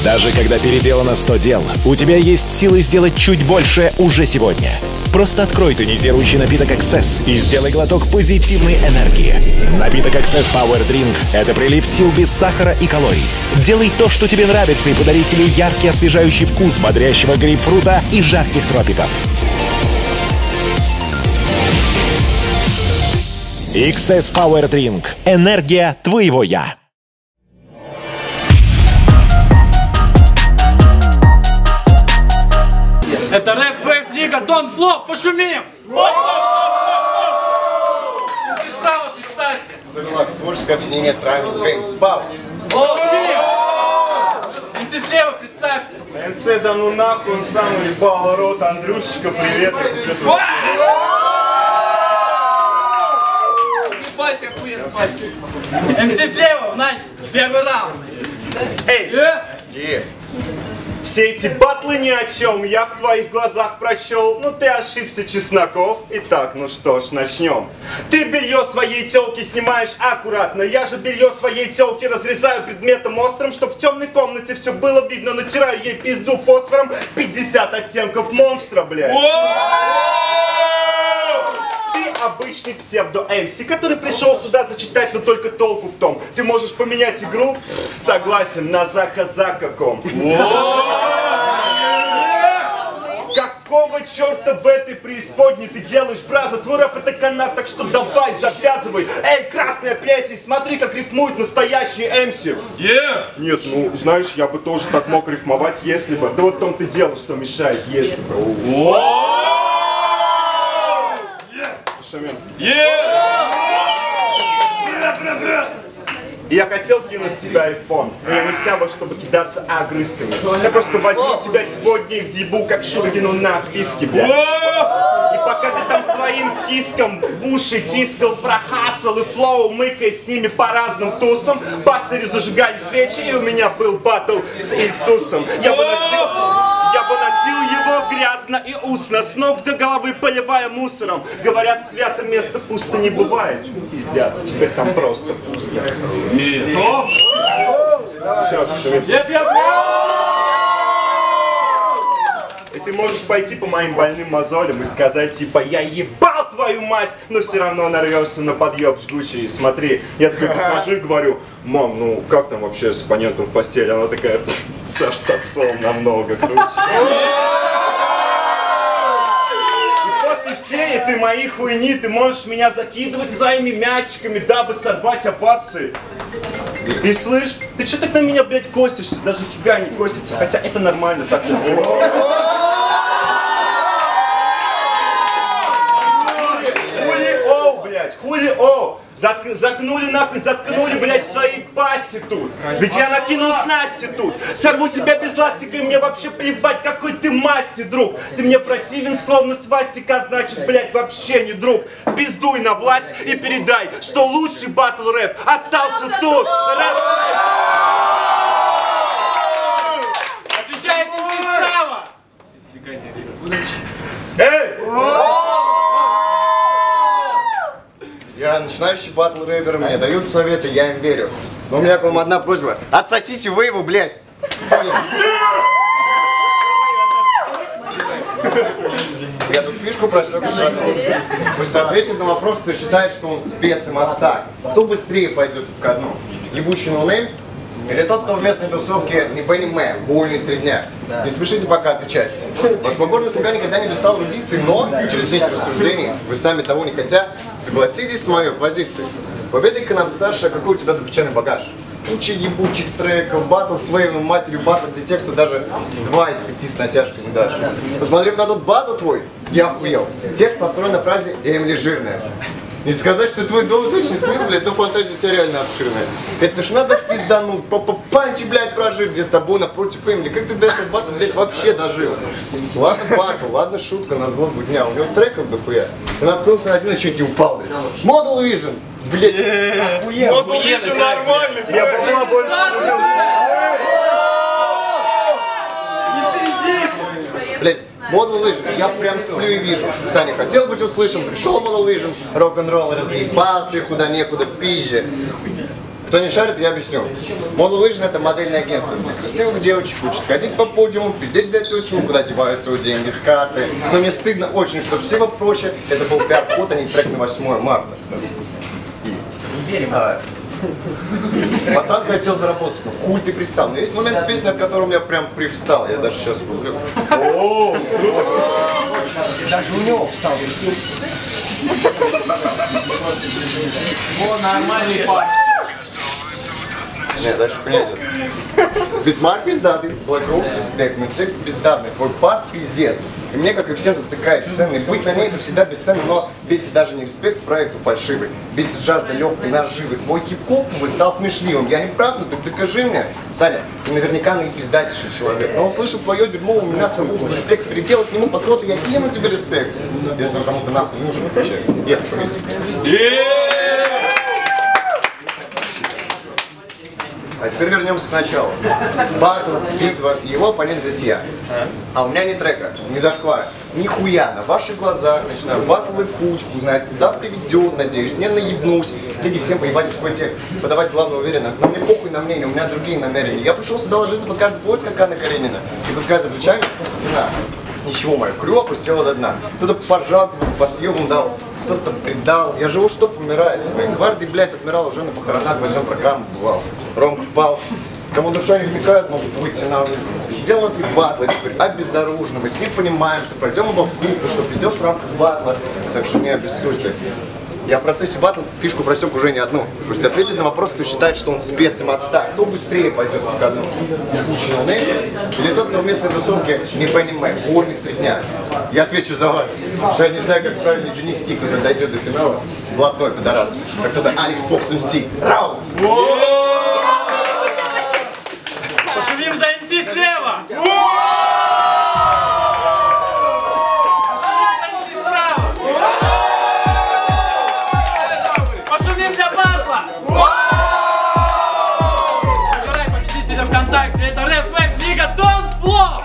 Даже когда переделано 100 дел, у тебя есть силы сделать чуть больше уже сегодня. Просто открой тонизирующий напиток Access и сделай глоток позитивной энергии. Напиток Access Power Drink — это прилив сил без сахара и калорий. Делай то, что тебе нравится, и подари себе яркий освежающий вкус бодрящего грейпфрута и жарких тропиков. Access Power Drink. Энергия твоего «я». Это рэп-бэк лига Дон Фло, пошумим! Справа представься! Релакс, творческое объединение Травил Гэнг. Бау! Пошумим! МС слева представься! МС да ну нахуй, он сам уебал рот. Андрюшечка, привет! МС слева, Надь, первый раунд! Эй! Все эти батлы ни о чем, я в твоих глазах прочел. Ну ты ошибся, Чесноков. Итак, ну что ж, начнем. Ты белье своей телки снимаешь аккуратно. Я же белье своей телки разрезаю предметом острым, чтоб в темной комнате все было видно. Натираю ей пизду фосфором. 50 оттенков монстра, блядь. Обычный псевдо-МС, который пришел сюда зачитать, но только толку в том. Ты можешь поменять игру? Согласен, на заказа каком. Какого черта в этой преисподней ты делаешь, браза? Твой рэп это канат, так что давай, завязывай. Эй, красная плесень, смотри, как рифмует настоящий МС. Нет, ну, знаешь, я бы тоже так мог рифмовать, если бы. Да вот в том-то дело, что мешает, если бы. Я хотел кинуть с тебя iPhone, но я не сява, чтобы кидаться огрызками. Я просто возьму тебя сегодня и взъебу, как Шургину на вписке, бля. И пока ты там своим киском в уши тискал про хасл и флоу, мыкая с ними по разным тусам, пастыри зажигали свечи, и у меня был баттл с Иисусом. Я бы носил его грязно и устно, с ног до головы поливая мусором. Говорят, свято место пусто не бывает. Пиздят, теперь там просто пусто. Еще раз пошумим. И ты можешь пойти по моим больным мозолям и сказать типа: я ебал твою мать, но все равно нарвешься на подъеб жгучий. Смотри, я такой подхожу и говорю: мам, ну как там вообще с оппонентом в постели? Она такая: Саш, с отцом намного круче. И после всей этой моей хуйни ты можешь меня закидывать своими мячиками, дабы сорвать овации. И слышь, ты что так на меня, блядь, косишься? Даже хига не косится, хотя это нормально так. Хули-о! Заткнули нахуй, заткнули, блядь, свои пасти тут. Ведь я накинул снасти тут. Сорву тебя без ластика, и мне вообще плевать, какой ты масти, друг. Ты мне противен, словно свастика, значит, блядь, вообще не друг. Пиздуй на власть и передай, что лучший батл рэп остался тут. Отвечает МС справа! Эй! Я начинающий батл рэпер, мне дают советы, я им верю. Но у меня к вам одна просьба: отсосите вы его, блядь! Я тут фишку просил, пусть ответит на вопрос, кто считает, что он спец и мастак. Кто быстрее пойдет ко дну? Ебучий ноунейм? Или тот, кто в местной тусовке не понимает, вольный средняк? Не спешите пока отвечать. Ваш покорный слуга никогда не перестал рудиться, но через эти рассуждения, вы сами того не хотя, согласитесь с моей позицией. Победой к нам, Саша, какой у тебя запечатанный багаж? Куча ебучих треков, батл с вейвом, матерью батл, где текста даже 2 из 5 с натяжками даже. Посмотрев на тот батл твой, я охуел. Текст построен на фразе «Эмили жирная». Не сказать, что твой довод очень смел, блядь, но фантазия у тебя реально обширная. Это ж надо спиздануть, панчи, блядь, прожить, где с тобой напротив Эмили. Как ты до этого батла, блядь, вообще дожил? Ладно батл, ладно шутка на злобу дня, у него треков дохуя. Ты наткнулся на один и чуть не упал, блядь. Model Vision, блядь, охуенно. Model Vision нормальный, я бы больше блядь, Model Vision, я прям сплю и вижу. Саня хотел быть услышан, пришел Model Vision, рок-н-ролл разъебался куда некуда, пизже. Кто не шарит, я объясню. Монолыжный — это модельное агентство, где красивых девочек учат ходить по подиуму, пиздеть для тетю, куда деваются свои деньги с карты. Но мне стыдно очень, что всего прочее, это был пиар-ход, а не трек на 8 марта. Пацан хотел заработать, ну хуй ты пристал. Но есть момент в песне, от которого я прям привстал. Я даже сейчас куплю. Даже у него встал. О, нормальный парень. Нет, дальше понятно. Битмарк пиздатый, Black Rose респект, но текст пиздатный, твой парк пиздец. И мне, как и всем, тут такая ценная. Быть на ней это всегда бесценно, но бесит даже не респект проекту фальшивый, бесит жажда легкой наживы. Твой хип-хоп стал смешливым, я не прав, ну так докажи мне. Саня, ты наверняка наипиздатейший человек, но услышав твое дерьмо, у меня свободу респект, переделать к нему подроты, я кину тебе респект. Если кому-то нахуй нужен вообще, я шумите. А теперь вернемся к началу. Батл, битва, его оппонент здесь я. А у меня ни трека, ни зашквара, ни хуя. На ваших глазах начинаю батловый путь, узнать, куда приведет, надеюсь, не наебнусь. Ты всем поебать какой текст, подавать славно уверенно. Но мне похуй на мнение, у меня другие намерения. Я пришел сюда ложиться под каждый поезд, как Анна Каренина. И пускай за плечами цена. Ничего, мое крыло опустило до дна. Кто-то поржал, кто-то по съебам дал. Кто-то предал. Я живу, чтоб умирать. В моей гвардии, блядь, отмирал уже на похоронах, возьмем программу бывал. Ромка пал. Кому душа не вникает, могут выйти на улицу. Сделано ты батла теперь обезоруженно. Мы с ним понимаем, что пройдем оба в группу, что пиздешь в рамках батла. Так что не обессудьте. Я в процессе батла фишку просек уже не одну. Пусть ответит на вопрос, кто считает, что он спец и мастак. Кто быстрее пойдет к одну? Ученый Нелли или тот, кто в местной тусовке не понимает, вольный средняк? Я отвечу за вас. Жаль, не знаю, как правильно донести, когда дойдет до финала. Блатной пидорас. Как тогда Алекс Фокс МС. Раунд! Пошумим за МС слева. ВКонтакте, это рэп Лига Don't Flow!